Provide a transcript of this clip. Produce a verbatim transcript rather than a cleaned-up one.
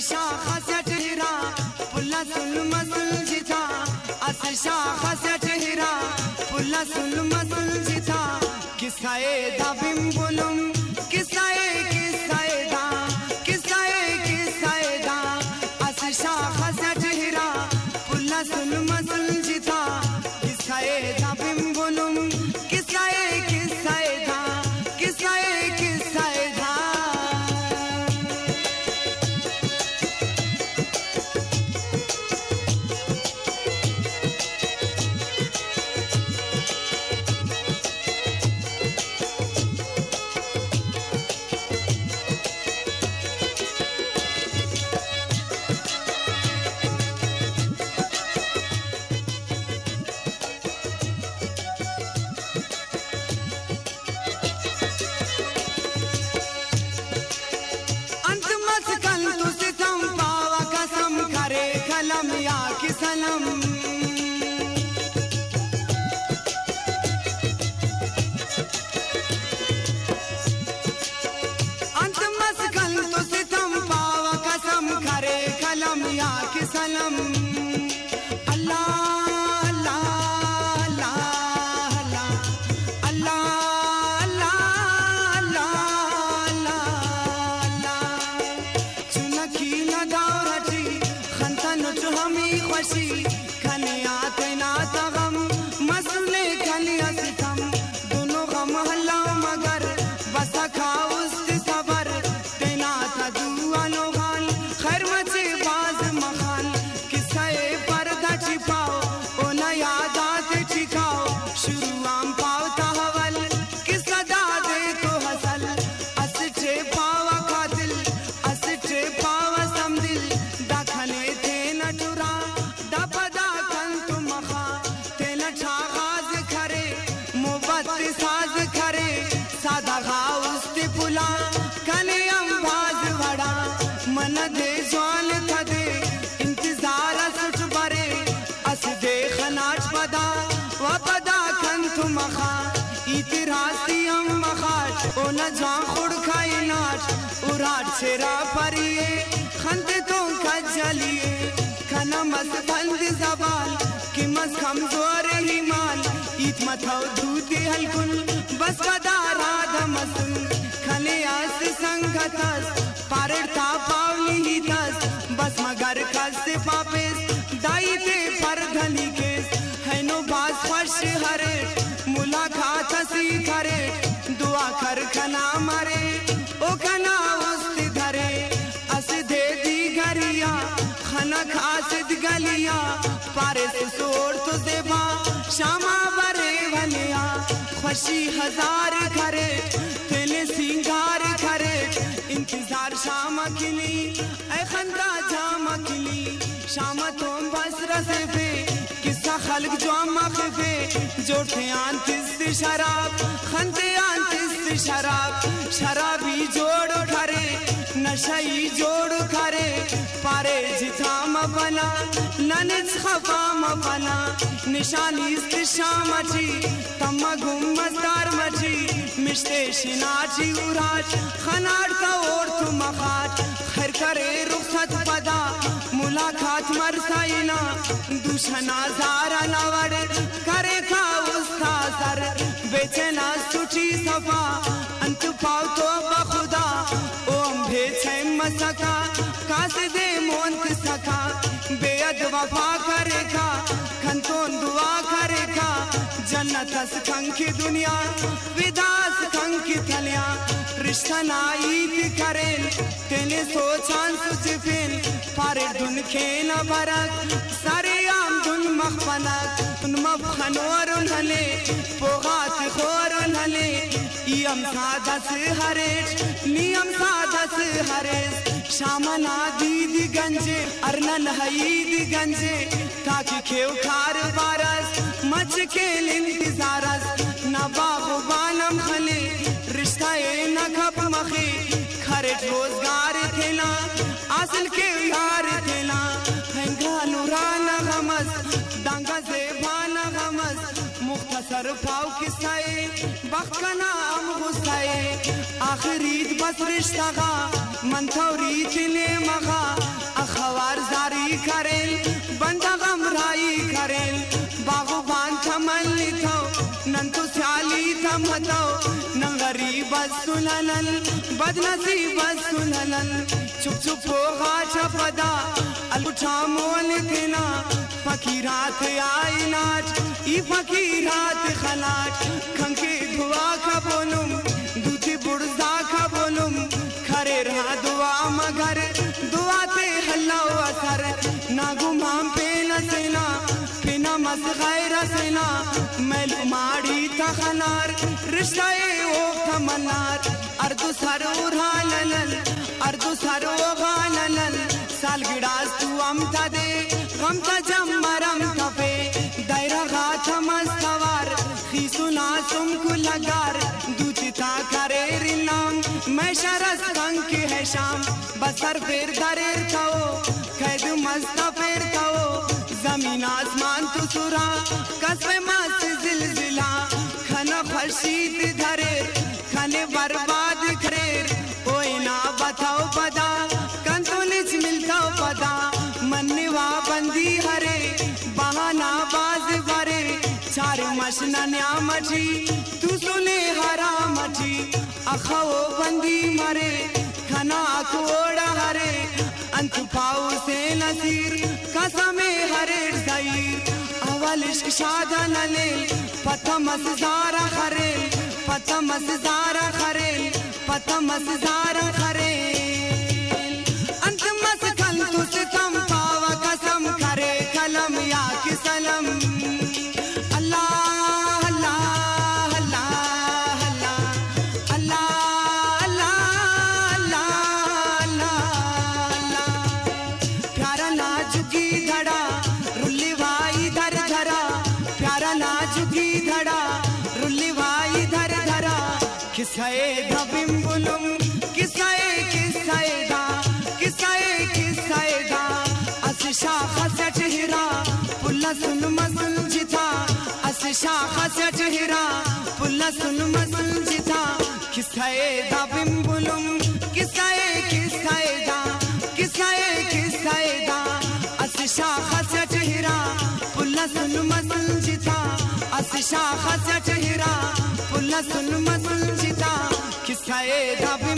शाखा से चेहरा पुल्ला सुल मसुल जिता अस शाखा से चेहरा पुल्ला सुल मसुल जिता किसाए दा बिम्बुलुम किसाए किसाए दा किसाए किसाए दा अस शाखा से चेहरा पुल्ला सुल मसुल जिता किसाए दा बिम्बुलुम किसाए किसाए दा किसाए किसाए दा कलम या कि सलम अंत मस्कल तो सितम पावा कसम करे कलम या कि सलम अल्लाह अल्लाह अल्लाह अल्लाह अल्लाह अल्लाह अल्लाह चुनकी न दावरती जो हमी खुशी खनिया तेना तगम मसले खनिया सितम दोनों गम हल्ला मगर बस खाउस सबर तेना था दुआनो हाल खैर मचे बाज मखान किसाए पर्दा छिपाओ ओ न यादात ठिकाओ शुरू आम पाओ तहवल किसा दादे तो हसल असचे पावा कातिल असचे पावा समदिल दाखने साज करे सादा गाउस्ते पुला कने अंबाज वड़ा मन दे जान थदे इंतजार सुट बरे अस दे खनाच पदा व पदा कंत मखा इतिरासी हम मखाच ओ न जा खुड़ खाए नाच उराट सेरा परिए खंते तो खजलिए खना मस बंद जबाल कि मस कमजोर ही माल इत मथाव दूती हलकुल बस कदारा धमसुल खने आस संगतस पारड़ता पावली ही तस बस मगर खस पापेस दाई ते पर धनी केस है नो बास फश हरे मुलाकात सी करे दुआ कर खना मरे ओ खना उस्त धरे अस दे दी गरिया खना खासिद गलिया पारे से सोड़ तो देवा शामा बरे भलिया खुशी हजार करे तेले सिंगार करे इंतजार शाम किली ऐ खंदा जाम किली शाम तुम बस रसे पे किस्सा खल्क जो मखफे जोठे आंतिस शराब खंते आंतिस शराब शराबी जोड़ो ठरे नशाई जोड़ करे पारे जिथाम बना ननिज खफाम बना निशानी शाम मची तम्मा गुम मस्तार मची मिश्ते शिनाची उराज खनार का और तु मखात खैर करे रुखसत पदा मुलाकात मरसाइना दुशना जारा नवड़ करे खा उसका सर बेचना सुची सफा अंत पाओ तो बखुदा ओम भेचे मसका कासे दे मोंत सका बेअद वफा करेगा खंतों दुआ करेगा जन्नत खंकी दुनिया विदास खंकी थलिया रिश्ता नाईत करें तेने सोचान सुचिफिन पारे दुन खेन बरक सारे आम दुन मखफनक उन मखनोर उन्हले पोगात खोर उन्हले इयम सादस हरेश नियम सादस हरेश शामना दीदी गंजे अरनन हईद गंजे ताकि खेव खार बारस मच के इंतजारस नबागो बानम खले रिश्ता ए न खप मखे खरे रोजगार थेला असल के यार थेला हंगा नूराना गमस डांगा से भाना गमस मुख्तसर पाव किसाए बखना हम गुस्साए आखिरीत बस रिश्ता मन थोरीत ने मगा अखबार जारी करेल बंदा गमराई करेल बागुबान थमन लिथो नंतु स्याली थमतो नंगरी बस सुनलन बदनसीब बस सुनलन चुप चुप होगा छपदा अलुठा मोल देना फकीरात आई नाच ई फकीरात खलाट खंके दुआ का बोलुम दूती बुड़जा का बोलुम खरे रहा दुआ मगर दुआ ते हल्ला असर ना गुमाम पे न सेना पिना मस गैर सेना मैल माड़ी तखनार रिश्ताए ओ थमनार अर्दु सर उरालल अर्दु सर ओगालल साल गिड़ास तू अमता दे गमता जम मरम तपे दायरा गाथ मस्तवार खीसुना सुमकु लगार दूचिता करे रिनाम मैं शरस कंग के है शाम बसर फेर दरेर थाओ कैद मस्ता फेर थाओ जमीन आसमान तू सुरा कसबे मस्त जिलजिला खना फशीत धरेर खने बर्बाद करेर ओए ना बताओ पदा कंतुलिच मिलता पदा मनवा बंदी हरे बहाना बाज भरे चार मशना न्या मची तू सुने हरा मची अखो बंदी मरे खना अखोड़ा हरे अंत पाऊ से नसीर कसमे हरे ज़हीर अवल इश्क शादा नले पता मज़ारा खरे पता मज़ारा खरे पता मज़ारा खरे अंत मस कल तू सितम पावा कसम करे कलम या कि सलम अल्लाह अल्लाह अल्लाह अल्लाह अल्लाह अल्लाह अल्लाह प्यारा नाजुकी धड़ा रुल्ली भाई धर धरा प्यारा नाजुकी धड़ा रुल्ली भाई धर धरा किसाए धबिम बुलुम किसाए किसाए दा किसाए किसाए दा असिशा खसट हिरा पुल्ला सुन मसुल जिता असिशा खसट हिरा पुल्ला सुन मसुल जिता किसाए धबिम बुलुम किसाए किसाए दा किसाए किसाए दा असिशा खसट हिरा पुल्ला सुन मसुल जिता असिशा खसट हिरा पुल्ला सुन मसुल जिता किसाए धबिम